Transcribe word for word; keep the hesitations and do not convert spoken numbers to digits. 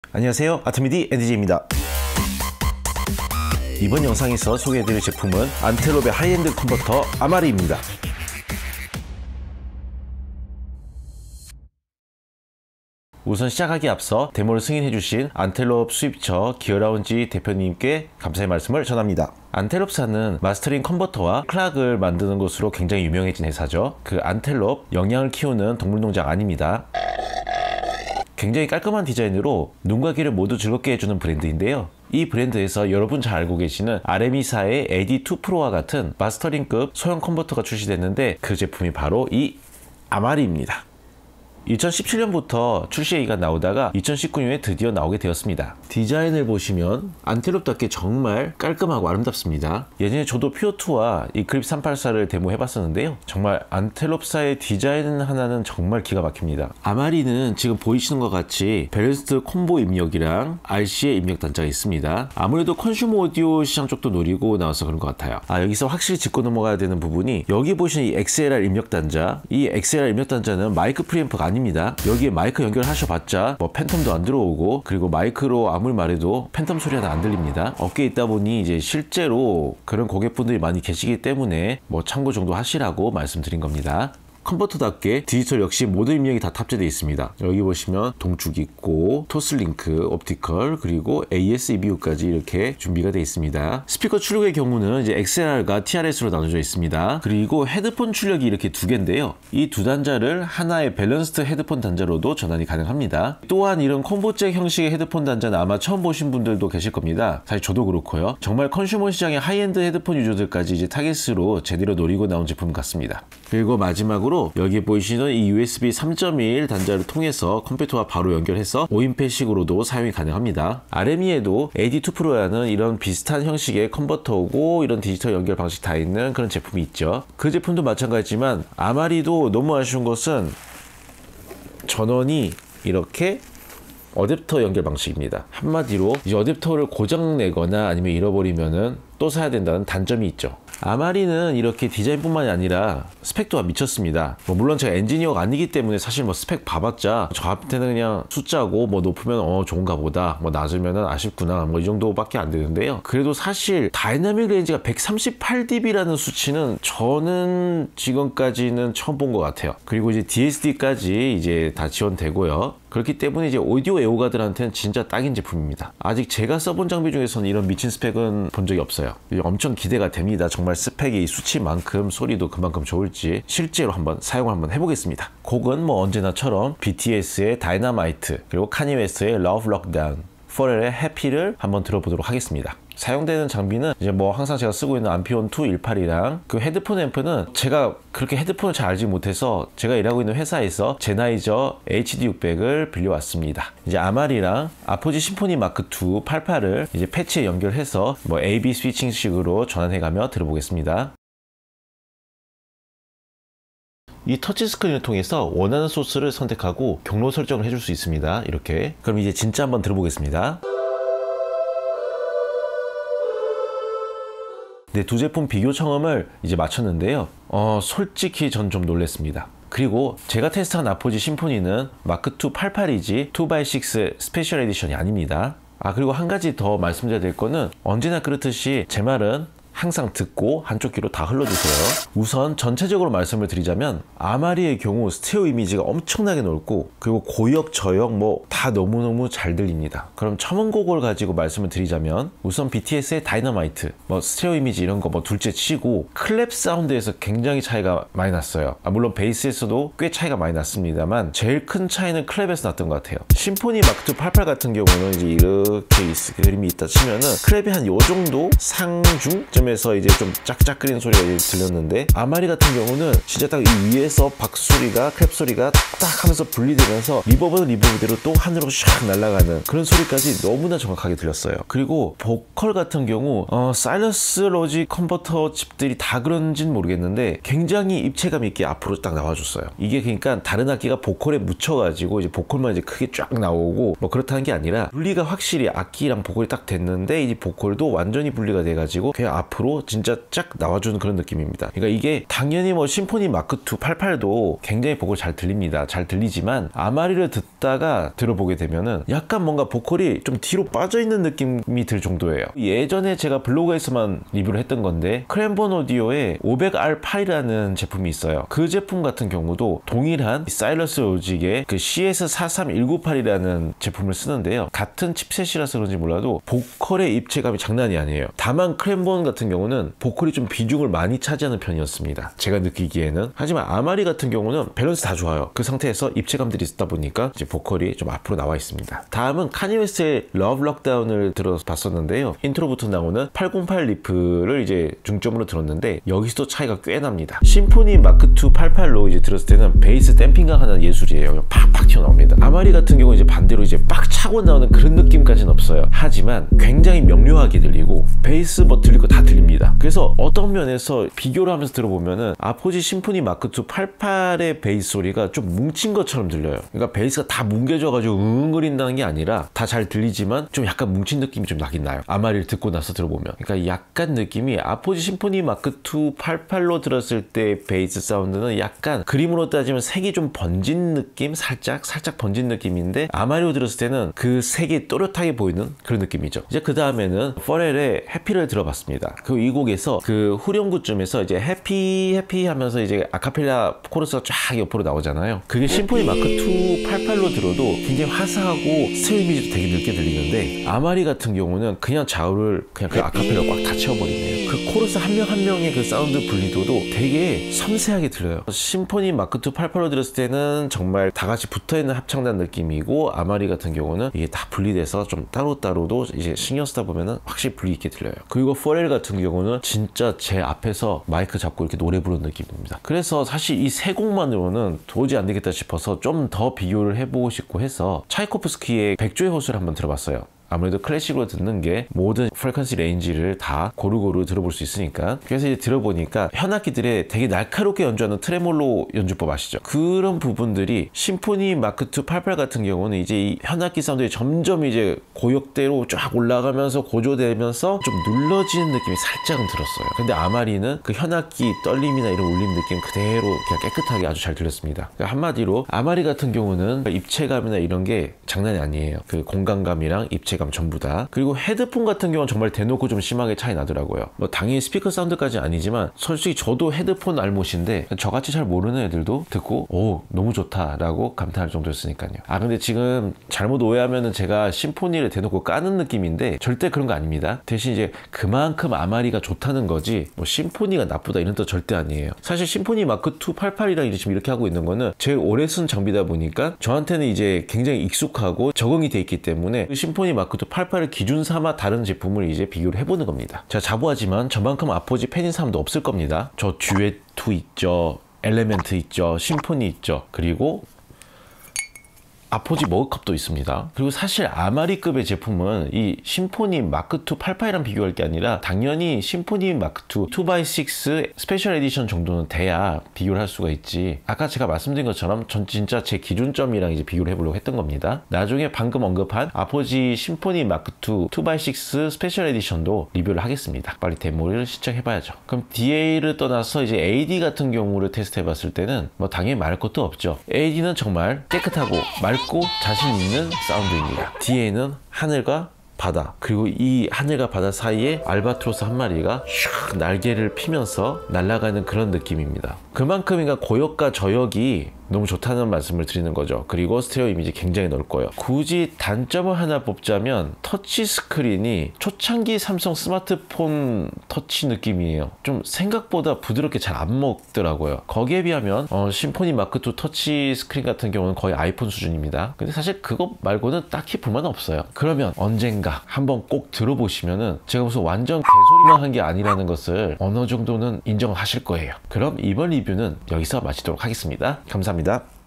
안녕하세요, 아트미디 엔디제이입니다. 이번 영상에서 소개해드릴 제품은 안텔롭의 하이엔드 컨버터 아마리입니다. 우선 시작하기 앞서 데모를 승인해주신 안텔롭 수입처 기어라운지 대표님께 감사의 말씀을 전합니다. 안텔롭사는 마스터링 컨버터와 클락을 만드는 곳으로 굉장히 유명해진 회사죠. 그 안텔롭, 영양을 키우는 동물농장 아닙니다. 굉장히 깔끔한 디자인으로 눈과 귀를 모두 즐겁게 해주는 브랜드인데요. 이 브랜드에서 여러분 잘 알고 계시는 알엠이사의 에이디 투 프로와 같은 마스터링급 소형 컨버터가 출시됐는데 그 제품이 바로 이 아마리입니다. 이천십칠 년부터 출시 얘기가 나오다가 이천십구 년에 드디어 나오게 되었습니다. 디자인을 보시면 안텔롭답게 정말 깔끔하고 아름답습니다. 예전에 저도 피오투와 이클립스 삼백팔십사를 데모해봤었는데요. 정말 안텔롭사의 디자인 하나는 정말 기가 막힙니다. 아마리는 지금 보이시는 것 같이 밸런스드 콤보 입력이랑 알씨의 입력 단자가 있습니다. 아무래도 컨슈머 오디오 시장 쪽도 노리고 나와서 그런 것 같아요. 아, 여기서 확실히 짚고 넘어가야 되는 부분이 여기 보시는 이 엑스엘알 입력 단자, 이 엑스엘알 입력 단자는 마이크 프리앰프가 아닙니다. 여기에 마이크 연결하셔봤자 뭐 팬텀도 안 들어오고, 그리고 마이크로 아무리 말해도 팬텀 소리 하나 안 들립니다. 업계에 있다 보니 이제 실제로 그런 고객분들이 많이 계시기 때문에 뭐 참고 정도 하시라고 말씀드린 겁니다. 컨버터답게 디지털 역시 모든 입력이 다 탑재되어 있습니다. 여기 보시면 동축 있고 토슬링크, 옵티컬, 그리고 에이에스 이비유까지 이렇게 준비가 되어 있습니다. 스피커 출력의 경우는 이제 엑스엘알과 티알에스로 나눠져 있습니다. 그리고 헤드폰 출력이 이렇게 두 개인데요. 이 두 단자를 하나의 밸런스드 헤드폰 단자로도 전환이 가능합니다. 또한 이런 콤보잭 형식의 헤드폰 단자는 아마 처음 보신 분들도 계실 겁니다. 사실 저도 그렇고요. 정말 컨슈머 시장의 하이엔드 헤드폰 유저들까지 이제 타겟으로 제대로 노리고 나온 제품 같습니다. 그리고 마지막으로 여기 보이시는 이 유에스비 삼 점 일 단자를 통해서 컴퓨터와 바로 연결해서 오인패식으로도 사용이 가능합니다. 알엠이에도 에이디 투 프로라는 이런 비슷한 형식의 컨버터고 이런 디지털 연결 방식 다 있는 그런 제품이 있죠. 그 제품도 마찬가지지만 아마리도 너무 아쉬운 것은 전원이 이렇게 어댑터 연결 방식입니다. 한마디로 이제 어댑터를 고장 내거나 아니면 잃어버리면은 또 사야 된다는 단점이 있죠. 아마리는 이렇게 디자인뿐만이 아니라 스펙도 미쳤습니다. 뭐 물론 제가 엔지니어가 아니기 때문에 사실 뭐 스펙 봐봤자 저한테는 그냥 숫자고, 뭐 높으면 어 좋은가 보다, 뭐 낮으면은 아쉽구나, 뭐 이 정도밖에 안 되는데요. 그래도 사실 다이나믹 레인지가 백삼십팔 디비라는 수치는 저는 지금까지는 처음 본 것 같아요. 그리고 이제 디에스디까지 이제 다 지원되고요. 그렇기 때문에 이제 오디오 애호가들한테는 진짜 딱인 제품입니다. 아직 제가 써본 장비 중에서는 이런 미친 스펙은 본 적이 없어요. 엄청 기대가 됩니다. 정말 스펙이 수치만큼 소리도 그만큼 좋을지 실제로 한번 사용을 한번 해보겠습니다. 곡은 뭐 언제나처럼 비티에스의 다이너마이트, 그리고 카니 웨스트의 Love Lockdown, 포렐의 해피를 한번 들어보도록 하겠습니다. 사용되는 장비는 이제 뭐 항상 제가 쓰고 있는 암피온 투 일팔이랑 그 헤드폰 앰프는 제가 그렇게 헤드폰을 잘 알지 못해서 제가 일하고 있는 회사에서 제나이저 에이치디 육백을 빌려왔습니다. 이제 아마리랑 아포지 심포니 마크 투 팔십팔을 이제 패치에 연결해서 뭐 에이비 스위칭식으로 전환해가며 들어보겠습니다. 이 터치 스크린을 통해서 원하는 소스를 선택하고 경로 설정을 해줄 수 있습니다. 이렇게. 그럼 이제 진짜 한번 들어보겠습니다. 네, 두 제품 비교 청음을 이제 마쳤는데요. 어, 솔직히 전 좀 놀랐습니다. 그리고 제가 테스트한 아포지 심포니는 마크 투 팔십팔이지 투 바이 식스 스페셜 에디션이 아닙니다. 아, 그리고 한 가지 더 말씀드려야 될 거는 언제나 그렇듯이 제 말은 항상 듣고 한쪽 귀로 다 흘러주세요. 우선 전체적으로 말씀을 드리자면 아마리의 경우 스테레오 이미지가 엄청나게 넓고, 그리고 고역, 저역 뭐 다 너무너무 잘 들립니다. 그럼 첨음곡을 가지고 말씀을 드리자면 우선 비티에스의 다이너마이트, 뭐 스테레오 이미지 이런 거 뭐 둘째 치고 클랩 사운드에서 굉장히 차이가 많이 났어요. 아, 물론 베이스에서도 꽤 차이가 많이 났습니다만 제일 큰 차이는 클랩에서 났던 것 같아요. 심포니 마크 투 팔십팔 같은 경우는 이제 이렇게 그림이 있다 치면은 클랩이 한 요 정도 상중 쯤에서 이제 좀 짝짝거리는 소리가 이제 들렸는데, 아마리 같은 경우는 진짜 딱 이 위에서 박수 소리가, 클랩 소리가 딱 하면서 분리되면서 리버브는 리버브대로 또 하늘로 샥 날아가는 그런 소리까지 너무나 정확하게 들렸어요. 그리고 보컬 같은 경우 어, 사일러스 로직 컨버터 칩들이 다 그런지는 모르겠는데 굉장히 입체감 있게 앞으로 딱 나와줬어요. 이게 그러니까 다른 악기가 보컬에 묻혀가지고 이제 보컬만 이제 크게 쫙 나오고 뭐 그렇다는 게 아니라 분리가 확실히 악기랑 보컬이 딱 됐는데 이 보컬도 완전히 분리가 돼가지고 그냥 앞 앞으로 진짜 쫙 나와주는 그런 느낌입니다. 그러니까 이게 당연히 뭐 심포니 마크투 팔십팔도 굉장히 보컬 잘 들립니다. 잘 들리지만 아마리를 듣다가 들어보게 되면은 약간 뭔가 보컬이 좀 뒤로 빠져있는 느낌이 들 정도예요. 예전에 제가 블로그에서만 리뷰를 했던 건데 크랜본 오디오의 오백 알 팔이라는 제품이 있어요. 그 제품 같은 경우도 동일한 사일러스 로직의 그 씨에스 사삼일구팔이라는 제품을 쓰는데요. 같은 칩셋이라서 그런지 몰라도 보컬의 입체감이 장난이 아니에요. 다만 크랜본 같은 경우는 보컬이 좀 비중을 많이 차지하는 편이었습니다. 제가 느끼기에는. 하지만 아마리 같은 경우는 밸런스 다 좋아요. 그 상태에서 입체감들이 있다 보니까 이제 보컬이 좀 앞으로 나와 있습니다. 다음은 카니 웨스트의 러브 럭다운을 들어봤었는데요. 인트로부터 나오는 팔백팔 리프를 이제 중점으로 들었는데 여기서도 차이가 꽤 납니다. 심포니 마크투 팔십팔로 이제 들었을 때는 베이스 댐핑감 하는 예술이에요. 팍팍 튀어나옵니다. 아마리 같은 경우 이제 반대로 이제 빡 차고 나오는 그런 느낌까지는 없어요. 하지만 굉장히 명료하게 들리고 베이스 뭐 들릴 거 다 들립니다. 그래서 어떤 면에서 비교를 하면서 들어보면은 아포지 심포니 마크투 팔십팔의 베이스 소리가 좀 뭉친 것처럼 들려요. 그러니까 베이스가 다 뭉개져가지고 응응거린다는 게 아니라 다 잘 들리지만 좀 약간 뭉친 느낌이 좀 나긴 나요. 아마리를 듣고 나서 들어보면. 그러니까 약간 느낌이 아포지 심포니 마크투 팔십팔로 들었을 때 베이스 사운드는 약간 그림으로 따지면 색이 좀 번진 느낌? 살짝 살짝 번진 느낌인데 아마리로 들었을 때는 그 색이 또렷하게 보이는 그런 느낌이죠. 이제 그 다음에는 퍼렐의 해피를 들어봤습니다. 그 이 곡에서 그 후렴구쯤에서 이제 해피 해피 하면서 이제 아카펠라 코러스가 쫙 옆으로 나오잖아요. 그게 심포니 마크투 팔십팔로 들어도 굉장히 화사하고 스테레오 이미지도 되게 넓게 들리는데 아마리 같은 경우는 그냥 좌우를 그냥 그 아카펠라 꽉 다 채워버리네요. 그 코러스 한 명 한 명의 그 사운드 분리도도 되게 섬세하게 들려요. 심포니 마크투 팔십팔로 들었을 때는 정말 다 같이 붙어있는 합창단 느낌이고 아마리 같은 경우는 이게 다 분리돼서 좀 따로따로도 이제 신경 쓰다 보면은 확실히 분리 있게 들려요. 그리고 퍼렐 같은 경우는 진짜 제 앞에서 마이크 잡고 이렇게 노래 부르는 느낌입니다. 그래서 사실 이 세 곡만으로는 도저히 안 되겠다 싶어서 좀 더 비교를 해보고 싶고 해서 차이코프스키의 백조의 호수를 한번 들어봤어요. 아무래도 클래식으로 듣는 게 모든 프리퀀시 레인지를 다 고루고루 들어볼 수 있으니까. 그래서 이제 들어보니까 현악기들의 되게 날카롭게 연주하는 트레몰로 연주법 아시죠? 그런 부분들이 심포니 마크투 팔십팔 같은 경우는 이제 이 현악기 사운드에 점점 이제 고역대로 쫙 올라가면서 고조되면서 좀 눌러지는 느낌이 살짝은 들었어요. 근데 아마리는 그 현악기 떨림이나 이런 울림 느낌 그대로 그냥 깨끗하게 아주 잘 들렸습니다. 그러니까 한마디로 아마리 같은 경우는 입체감이나 이런 게 장난이 아니에요. 그 공간감이랑 입체감 전부 다. 그리고 헤드폰 같은 경우는 정말 대놓고 좀 심하게 차이 나더라고요. 뭐 당연히 스피커 사운드까지 아니지만 솔직히 저도 헤드폰 알못인데 저같이 잘 모르는 애들도 듣고 오 너무 좋다 라고 감탄할 정도였으니까요. 아 근데 지금 잘못 오해하면은 제가 심포니를 대놓고 까는 느낌인데 절대 그런 거 아닙니다. 대신 이제 그만큼 아마리가 좋다는 거지 뭐 심포니가 나쁘다 이런 뜻 절대 아니에요. 사실 심포니 마크투 팔십팔이랑 이제 지금 이렇게 하고 있는 거는 제일 오래 쓴 장비다 보니까 저한테는 이제 굉장히 익숙하고 적응이 돼 있기 때문에 그 심포니 마크투 팔십팔을 기준 삼아 다른 제품을 이제 비교를 해보는 겁니다. 제가 자부하지만 저만큼 아포지 팬인 사람도 없을 겁니다. 저 듀엣 투 있죠, 엘레멘트 있죠, 심포니 있죠, 그리고 아포지 머그컵도 있습니다. 그리고 사실 아마리급의 제품은 이 심포니 마크투 팔십팔이랑 비교할 게 아니라 당연히 심포니 마크투 투 바이 식스 스페셜 에디션 정도는 돼야 비교를 할 수가 있지. 아까 제가 말씀드린 것처럼 전 진짜 제 기준점이랑 이제 비교를 해보려고 했던 겁니다. 나중에 방금 언급한 아포지 심포니 마크투 투 바이 식스 스페셜 에디션도 리뷰를 하겠습니다. 빨리 데모를 시청해봐야죠. 그럼 디에이를 떠나서 이제 에이디 같은 경우를 테스트해봤을 때는 뭐 당연히 말할 것도 없죠. 에이디는 정말 깨끗하고 맑고 자신 있는 사운드입니다. 디에이는 하늘과 바다, 그리고 이 하늘과 바다 사이에 알바트로스 한 마리가 슉 날개를 피면서 날아가는 그런 느낌입니다. 그만큼인가 고역과 저역이 너무 좋다는 말씀을 드리는 거죠. 그리고 스테레오 이미지 굉장히 넓고요. 굳이 단점을 하나 뽑자면 터치 스크린이 초창기 삼성 스마트폰 터치 느낌이에요. 좀 생각보다 부드럽게 잘 안 먹더라고요. 거기에 비하면 어, 심포니 마크투 터치 스크린 같은 경우는 거의 아이폰 수준입니다. 근데 사실 그거 말고는 딱히 불만은 없어요. 그러면 언젠가 한번 꼭 들어보시면은 제가 무슨 완전 개소리만 한 게 아니라는 것을 어느 정도는 인정하실 거예요. 그럼 이번 리뷰는 여기서 마치도록 하겠습니다. 감사합니다.